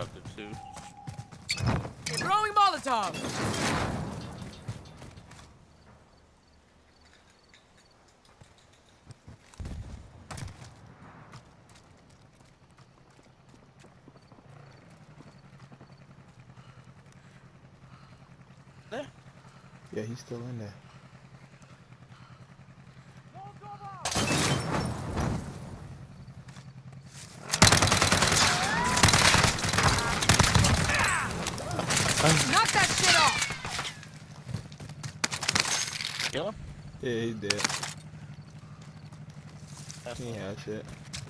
up there too. Throwing Molotov! There? Yeah, he's still in there. Knock that shit off! Kill him? Yeah, he's dead. That's He ain't had shit.